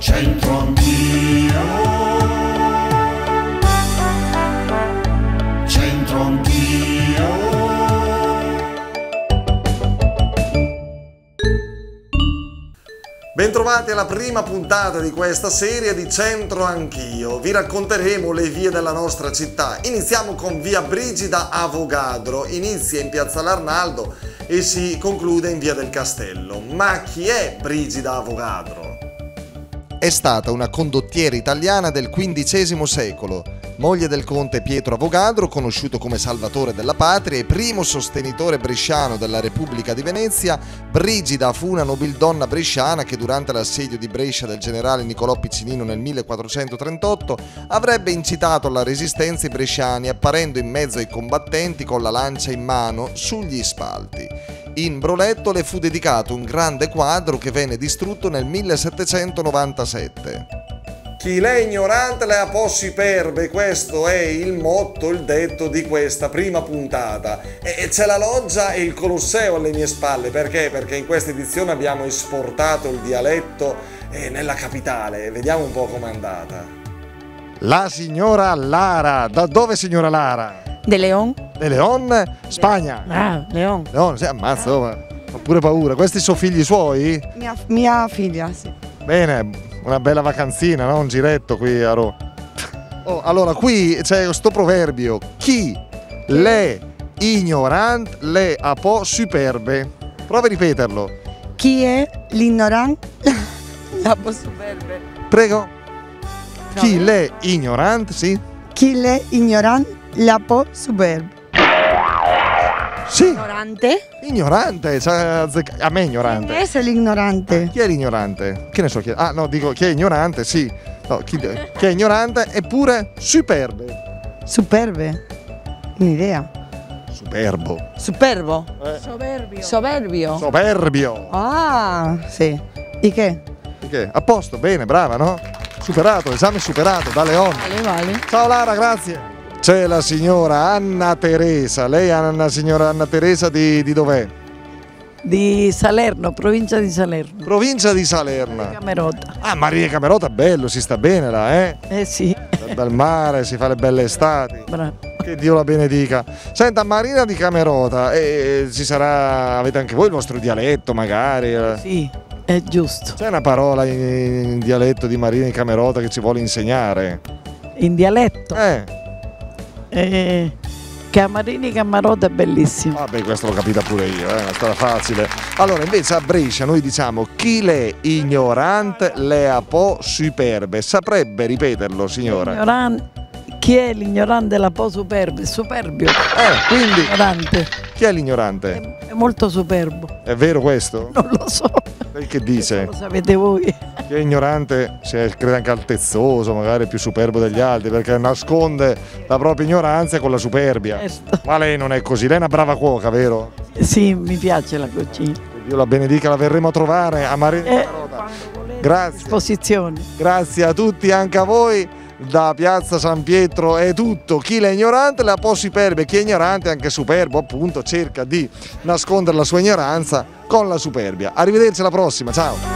C'entro anch'io, c'entro anch'io. Bentrovati alla prima puntata di questa serie di C'entro Anch'io. Vi racconteremo le vie della nostra città. Iniziamo con via Brigida Avogadro, inizia in piazzale Arnaldo e si conclude in via del Castello. Ma chi è Brigida Avogadro? È stata una condottiera italiana del XV secolo, moglie del conte Pietro Avogadro, conosciuto come Salvatore della Patria e primo sostenitore bresciano della Repubblica di Venezia. Brigida fu una nobildonna bresciana che durante l'assedio di Brescia del generale Niccolò Piccinino nel 1438 avrebbe incitato alla resistenza i bresciani apparendo in mezzo ai combattenti con la lancia in mano sugli spalti. In Broletto le fu dedicato un grande quadro che venne distrutto nel 1797. Chi l'è ignorante le ha po' superbe, questo è il motto, il detto di questa prima puntata. E c'è la loggia e il Colosseo alle mie spalle, perché? Perché in questa edizione abbiamo esportato il dialetto nella capitale. Vediamo un po' com'è andata. La signora Lara, da dove signora Lara? De León. De León, Spagna. Ah, León. León, si ammazza, ho pure paura. Questi sono figli suoi? Mia figlia, sì. Bene, una bella vacanzina, no? Un giretto qui a Roma. Oh, allora, qui c'è questo proverbio: chi le ignorant le ha po' superbe. Prova a ripeterlo. Chi è l'ignorante la po' superbe. Prego. Chi le ignorant, sì? Chi l'è ignorante la po' superbe. Sì. Ignorante? Ignorante, a me ignorante. Chi è l'ignorante? Chi è l'ignorante? Che ne so chi è? Ah, no, dico chi è ignorante, sì. No, chi è ignorante eppure superbe. Superbe? Un'idea. Superbo. Superbo? Soberbio. Soberbio? Soberbio. Ah, sì. Di che? Che? A posto, bene, brava, no? Superato, esame superato, da Leon. Vale. Ciao Lara, grazie. C'è la signora Anna Teresa. Lei è una signora Anna Teresa di dov'è? Di Salerno, provincia di Salerno. Provincia di Salerno. Camerota. Ah, Maria Camerota, bello, si sta bene là, eh? Sì. Dal mare, si fa le belle estati. Bravo. Che Dio la benedica. Senta, Marina di Camerota, ci sarà, avete anche voi il vostro dialetto magari? Sì, è giusto. C'è una parola in dialetto di Marina di Camerota che ci vuole insegnare? In dialetto? Camarini Camarota è bellissimo. Vabbè, questo l'ho capita pure io, è stata facile. Allora, invece a Brescia noi diciamo chi l'è ignorante le ha po' superbe. Saprebbe ripeterlo, signora? Chi è l'ignorante la po' superbe? Superbio. Quindi Ignorante. chi è l'ignorante? È molto superbo. È vero questo? Non lo so. Lei che dice? Lo sapete voi. Chi è ignorante si crede anche altezzoso, magari più superbo degli altri, perché nasconde la propria ignoranza con la superbia. Ma lei non è così, lei è una brava cuoca, vero? Sì, mi piace la cucina. Dio la benedica, la verremo a trovare a Marina di Camerota. Grazie. Disposizione. Grazie a tutti, anche a voi. Da Piazza San Pietro è tutto. Chi è ignorante la può superbe, chi è ignorante anche superbo, appunto, cerca di nascondere la sua ignoranza con la superbia. Arrivederci alla prossima, ciao!